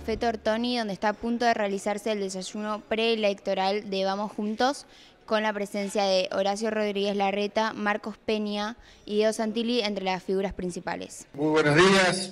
Café Tortoni, donde está a punto de realizarse el desayuno preelectoral de Vamos Juntos, con la presencia de Horacio Rodríguez Larreta, Marcos Peña y Diego Santilli entre las figuras principales. Muy buenos días.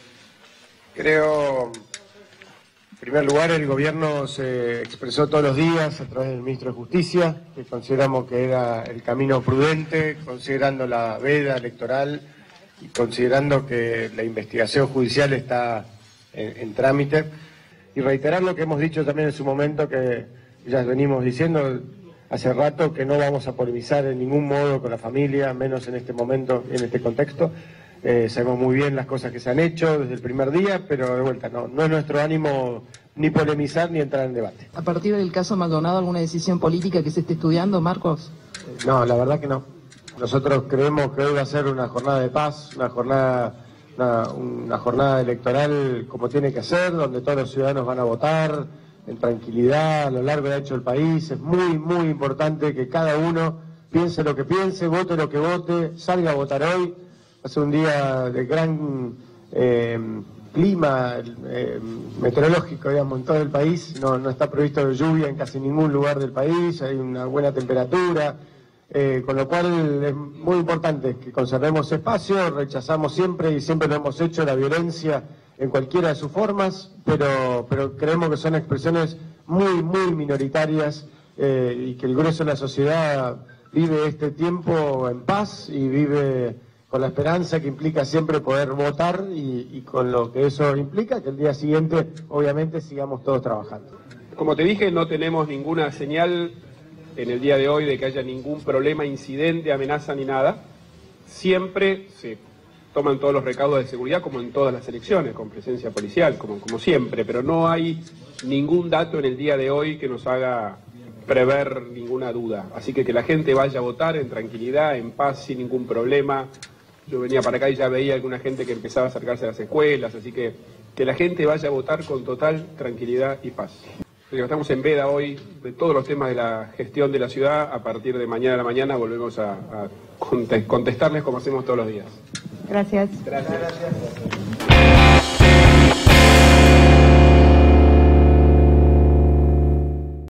Creo, en primer lugar, el gobierno se expresó todos los días a través del ministro de Justicia, que consideramos que era el camino prudente, considerando la veda electoral y considerando que la investigación judicial está en trámite, y reiterar lo que hemos dicho también en su momento, que ya venimos diciendo hace rato, que no vamos a polemizar en ningún modo con la familia, menos en este momento, en este contexto. Sabemos muy bien las cosas que se han hecho desde el primer día, pero de vuelta, no es nuestro ánimo ni polemizar ni entrar en debate. A partir del caso Maldonado, ¿alguna decisión política que se esté estudiando, Marcos? No, la verdad que no. Nosotros creemos que hoy va a ser una jornada de paz, una jornada electoral como tiene que ser, donde todos los ciudadanos van a votar en tranquilidad a lo largo y ancho del país. Es muy, muy importante que cada uno piense lo que piense, vote lo que vote, salga a votar hoy. Va a ser un día de gran clima meteorológico, digamos, en todo el país. No está previsto lluvia en casi ningún lugar del país, hay una buena temperatura. Con lo cual es muy importante que conservemos espacio. Rechazamos siempre, y siempre lo hemos hecho, la violencia en cualquiera de sus formas, pero creemos que son expresiones muy, muy minoritarias, y que el grueso de la sociedad vive este tiempo en paz y vive con la esperanza que implica siempre poder votar, y con lo que eso implica, que el día siguiente obviamente sigamos todos trabajando. Como te dije, no tenemos ninguna señal en el día de hoy de que haya ningún problema, incidente, amenaza ni nada. Siempre se toman todos los recaudos de seguridad, como en todas las elecciones, con presencia policial, como siempre, pero no hay ningún dato en el día de hoy que nos haga prever ninguna duda. Así que la gente vaya a votar en tranquilidad, en paz, sin ningún problema. Yo venía para acá y ya veía alguna gente que empezaba a acercarse a las escuelas, así que la gente vaya a votar con total tranquilidad y paz. Estamos en veda hoy de todos los temas de la gestión de la ciudad. A partir de mañana a la mañana volvemos a contestarles como hacemos todos los días. Gracias. Gracias.